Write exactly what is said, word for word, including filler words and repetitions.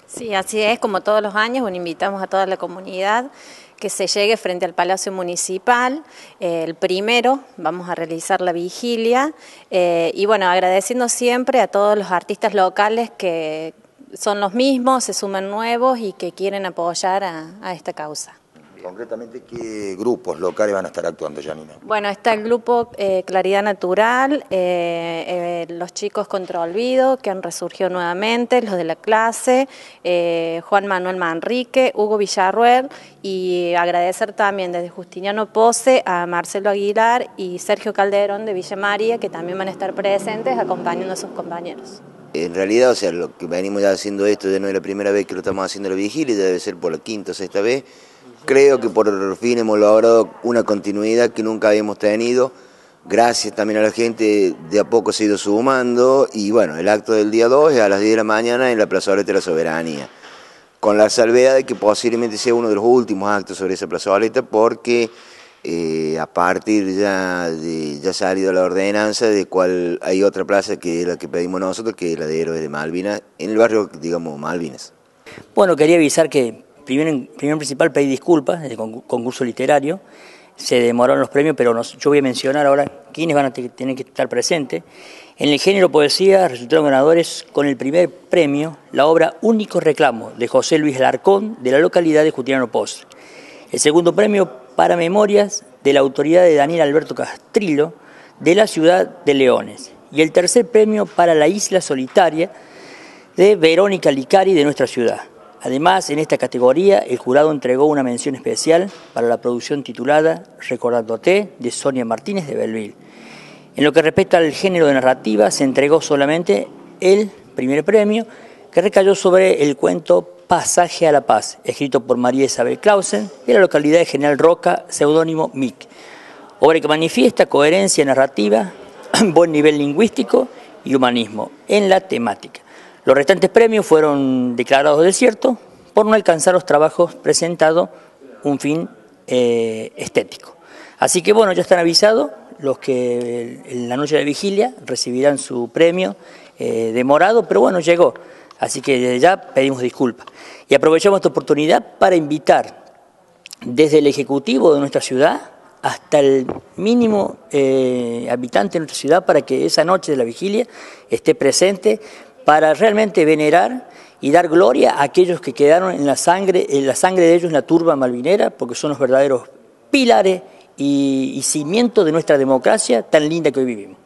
Sí, así es, como todos los años, bueno, invitamos a toda la comunidad que se llegue frente al Palacio Municipal. Eh, el primero vamos a realizar la vigilia eh, y bueno, agradeciendo siempre a todos los artistas locales que son los mismos, se suman nuevos y que quieren apoyar a, a esta causa. Concretamente, ¿qué grupos locales van a estar actuando, Janina? Bueno, está el grupo eh, Claridad Natural, eh, eh, los chicos contra Olvido, que han resurgido nuevamente, los de la clase, eh, Juan Manuel Manrique, Hugo Villarruel, y agradecer también desde Justiniano Pose a Marcelo Aguilar y Sergio Calderón de Villa María, que también van a estar presentes acompañando a sus compañeros. En realidad, o sea, lo que venimos ya haciendo esto, ya no es la primera vez que lo estamos haciendo la vigilia, ya debe ser por la quinta o sexta vez. Creo que por fin hemos logrado una continuidad que nunca habíamos tenido. Gracias también a la gente, de a poco se ha ido sumando. Y bueno, el acto del día dos es a las diez de la mañana en la plazoleta de la Soberanía. Con la salvedad de que posiblemente sea uno de los últimos actos sobre esa plazoleta, porque eh, a partir ya de ya ha salido la ordenanza de cual hay otra plaza que es la que pedimos nosotros, que es la de Héroes de Malvinas, en el barrio, digamos, Malvinas. Bueno, quería avisar que Primero, primero principal pedí disculpas del concurso literario, se demoraron los premios, pero nos, yo voy a mencionar ahora quiénes van a tener que estar presentes. En el género poesía resultaron ganadores con el primer premio la obra Único Reclamo de José Luis Alarcón de la localidad de Justiniano Pose. El segundo premio para memorias de la autoridad de Daniel Alberto Castrillo de la ciudad de Leones. Y el tercer premio para la Isla Solitaria de Verónica Licari de nuestra ciudad. Además, en esta categoría, el jurado entregó una mención especial para la producción titulada Recordándote, de Sonia Martínez de Belleville. En lo que respecta al género de narrativa, se entregó solamente el primer premio, que recayó sobre el cuento Pasaje a la Paz, escrito por María Isabel Clausen, de la localidad de General Roca, seudónimo Mic. Obra que manifiesta coherencia narrativa, buen nivel lingüístico y humanismo en la temática. Los restantes premios fueron declarados desiertos por no alcanzar los trabajos presentados un fin eh, estético. Así que bueno, ya están avisados, los que en la noche de vigilia recibirán su premio eh, demorado, pero bueno, llegó. Así que desde ya pedimos disculpas. Y aprovechamos esta oportunidad para invitar desde el Ejecutivo de nuestra ciudad hasta el mínimo eh, habitante de nuestra ciudad para que esa noche de la vigilia esté presente, para realmente venerar y dar gloria a aquellos que quedaron en la sangre, en la sangre de ellos en la turba malvinera, porque son los verdaderos pilares y, y cimientos de nuestra democracia tan linda que hoy vivimos.